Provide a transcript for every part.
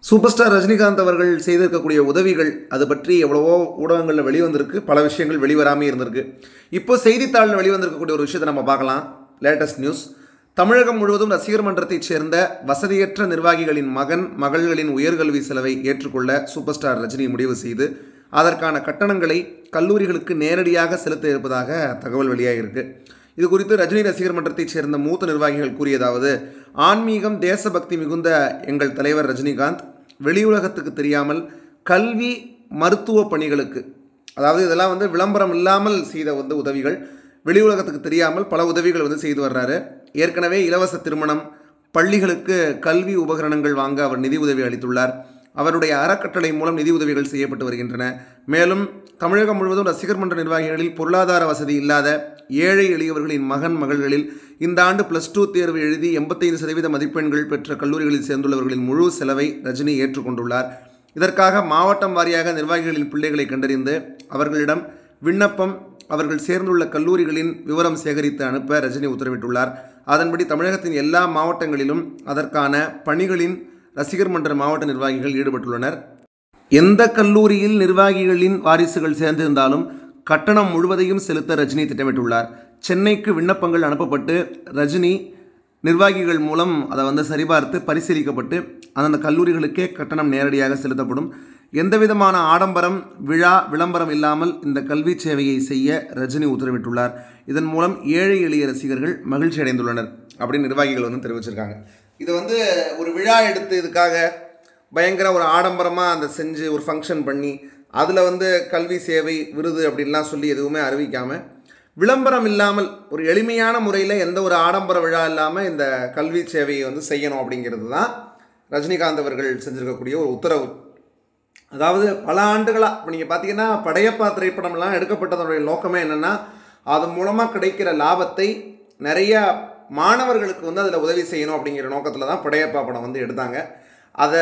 Super star Rajinikanth அவர்கள் செய்திருக்கக்கூடிய உதவிகள் அது பற்றி எவ்வளவோ ஊடகங்களில் வெளிவந்திருக்கு. பல விஷயங்கள் வெளிவராமே இருந்திருக்கு. இப்போ செய்தித்தாளில் வெளிவந்திருக்கக்கூடிய ஒரு விஷயத்தை நம்ம பார்க்கலாம். Latest news. தமிழகம் முழுவதும் ரசிகர் மன்றத்தைச் சேர்ந்த வசதியற்ற நிர்வாகிகளின் மகள்களின் உயர்கல்வி செலவை ஏற்றுக்கொள்ள சூப்பர் ஸ்டார் ரஜினி முடிவு செய்து அதற்கான கட்டணங்களை கல்லூரிகளுக்கு நேரடியாக செலுத்த இருப்பதாக தகவல் வெளியாகியிருக்கு. இது குறித்து ரஜினி ரசிகர் மன்றத்தைச் சேர்ந்த மூத்த நிர்வாகிகள் கூறியதாவது: ஆன்மீகம் தேசபக்தி மிகுந்த எங்கள் தலைவர் ரஜினிகாந்த் வெளியுலகத்துக்கு தெரியாமல் கல்வி மருத்துவ பணிகளுக்கு, அதாவது இதெல்லாம் விளம்பரம் இல்லாமல் செய்த உதவிகள், வெளியுலகத்துக்கு தெரியாமல் பல உதவிகள் செய்து வர்றாரு. ஏற்கனவே இலவச திருமணம், பள்ளிகளுக்கு கல்வி உபகரணங்கள் வாங்க அவர் நிதி உதவி அளித்துள்ளார். அவருடைய அறக்கட்டளை மூலம் நிதி உதவிகள் செய்யப்பட்டு வருகின்றன. மேலும் தமிழகம் முழுவதும் ரசிகர் மன்ற நிர்வாகிகளில் பொருளாதார வசதி இல்லாத ஏழை எளியவர்களின் மகள்களில் இந்த ஆண்டு +2 தேர்வு எழுதி 85% மதிப்பெண்கள் பெற்ற கல்லூரிகளில் சேர்ந்துள்ளவர்களின் முழு செலவை ரஜினி ஏற்றுக்கொண்டுள்ளார். இதற்காக மாவட்டம் வாரியாக நிர்வாகிகளின் பிள்ளைகளை கண்டறிந்து அவர்களிடம் விண்ணப்பம், அவர்கள் சேர்ந்துள்ள கல்லூரிகளின் விவரம் சேகரித்து அனுப்ப ரஜினி உத்தரவிட்டுள்ளார். அதன்படி தமிழகத்தின் எல்லா மாவட்டங்களிலும் அதற்கான பணிகளின் ரசிகர் மன்ற மாவட்ட நிர்வாகிகள் ஈடுபட்டுள்ளனர். எந்த கல்லூரியில் நிர்வாகிகளின் வாரிசுகள் சேர்ந்திருந்தாலும் கட்டணம் முழுவதையும் செலுத்த ரஜினி திட்டமிட்டுள்ளார். சென்னைக்கு விண்ணப்பங்கள் அனுப்பப்பட்டு ரஜினி நிர்வாகிகள் மூலம் அதை சரிபார்த்து பரிசீலிக்கப்பட்டு அந்தந்த கல்லூரிகளுக்கே கட்டணம் நேரடியாக செலுத்தப்படும். எந்தவிதமான ஆடம்பரம், விளம்பரம் இல்லாமல் இந்த கல்வி சேவையை செய்ய ரஜினி உத்தரவிட்டுள்ளார். இதன் மூலம் ஏழை எளிய ரசிகர்கள் மகிழ்ச்சி அடைந்துள்ளனர் அப்படின்னு நிர்வாகிகள் தெரிவிச்சிருக்காங்க. இது ஒரு விழா எடுத்து இதுக்காக பயங்கர ஒரு ஆடம்பரமாக செஞ்சு ஒரு ஃபங்க்ஷன் பண்ணி அதில் கல்வி சேவை விருது அப்படின்லாம் சொல்லி எதுவுமே அறிவிக்காமல், விளம்பரம் இல்லாமல் ஒரு எளிமையான முறையில் எந்த ஒரு ஆடம்பர விழா இல்லாமல் இந்த கல்வி சேவையை செய்யணும் அப்படிங்கிறது தான் ரஜினிகாந்த் அவர்கள் செஞ்சுருக்கக்கூடிய ஒரு உத்தரவு. அதாவது பல ஆண்டுகளாக இப்போ நீங்கள் பார்த்தீங்கன்னா படையப்பா திரைப்படம்லாம் எடுக்கப்பட்டதனுடைய நோக்கமே என்னென்னா, அது மூலமாக கிடைக்கிற லாபத்தை நிறைய மாணவர்களுக்கு அதில் உதவி செய்யணும் அப்படிங்கிற நோக்கத்தில் தான் படையப்பா படம் எடுத்தாங்க. அதை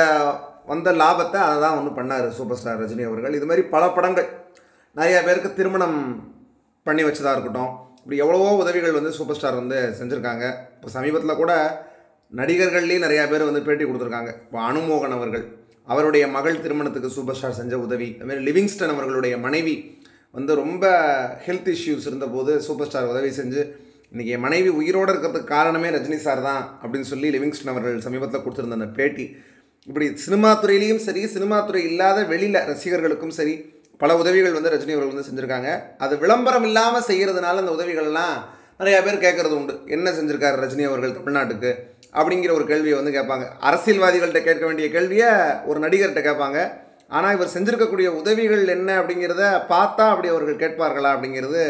லாபத்தை அதை தான் பண்ணார் சூப்பர் ஸ்டார் ரஜினி அவர்கள். இது மாதிரி பல படங்கள் நிறைய பேருக்கு திருமணம் பண்ணி வச்சதாக இருக்கட்டும், இப்படி எவ்வளவோ உதவிகள் சூப்பர் ஸ்டார் செஞ்சுருக்காங்க. இப்போ சமீபத்தில் கூட நடிகர்கள்லேயே நிறையா பேர் பேட்டி கொடுத்துருக்காங்க. இப்போ அனுமோகன் அவர்கள், அவருடைய மகள் திருமணத்துக்கு சூப்பர் ஸ்டார் செஞ்ச உதவி. அதுமாதிரி லிவிங்ஸ்டன் அவர்களுடைய மனைவி ரொம்ப ஹெல்த் இஷ்யூஸ் இருந்தபோது சூப்பர் ஸ்டார் உதவி செஞ்சு இன்றைக்கி என் மனைவி உயிரோடு இருக்கிறதுக்கு காரணமே ரஜினி சார் தான் அப்படின்னு சொல்லி லிவிங்ஸ்டன் அவர்கள் சமீபத்தில் கொடுத்துருந்த அந்த பேட்டி. இப்படி சினிமா துறையிலையும் சரி, சினிமா துறை இல்லாத வெளியில் ரசிகர்களுக்கும் சரி பல உதவிகள் ரஜினி அவர்கள் செஞ்சுருக்காங்க. அது விளம்பரம் இல்லாமல் செய்கிறதுனால அந்த உதவிகள்லாம் நிறையா பேர் கேட்குறது உண்டு. என்ன செஞ்சுருக்காரு ரஜினி அவர்கள் தமிழ்நாட்டுக்கு அப்படிங்கிற ஒரு கேள்வியை கேட்பாங்க. அரசியல்வாதிகள்கிட்ட கேட்க வேண்டிய கேள்வியை ஒரு நடிகர்கிட்ட கேட்பாங்க. ஆனால் இவர் செஞ்சுருக்கக்கூடிய உதவிகள் என்ன அப்படிங்கிறத பார்த்தா அப்படி அவர்கள் கேட்பார்களா அப்படிங்கிறது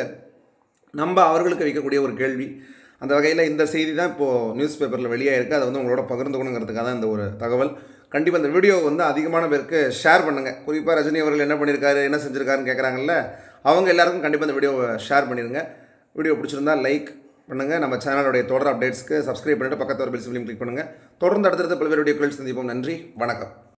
நம்ம அவர்களுக்கு வைக்கக்கூடிய ஒரு கேள்வி. அந்த வகையில் இந்த செய்தி தான் இப்போது நியூஸ் பேப்பரில் வெளியாகிருக்கு. அதை உங்களோட பகிர்ந்துக்கணுங்கிறதுக்காக தான் இந்த ஒரு தகவல். கண்டிப்பாக இந்த வீடியோ அதிகமான பேருக்கு ஷேர் பண்ணுங்கள். குறிப்பாக ரஜினி அவர்கள் என்ன பண்ணியிருக்காரு, என்ன செஞ்சுருக்காருன்னு கேட்குறாங்கல்ல, அவங்க எல்லாருக்கும் கண்டிப்பாக இந்த வீடியோவை ஷேர் பண்ணிடுங்க. வீடியோ பிடிச்சிருந்தால் லைக் பண்ணுங்கள். நம்ம சேனலுடைய தொடர் அப்டேட்ஸ்க்கு சப்ஸ்கிரைப் பண்ணிவிட்டு பக்கத்து ஒரு பெல் சிம்லையும் கிளிக் பண்ணுங்கள். தொடர்ந்து அடுத்தடுத்த பல்வேறு வீடியோக்கள் சந்திப்போம். நன்றி, வணக்கம்.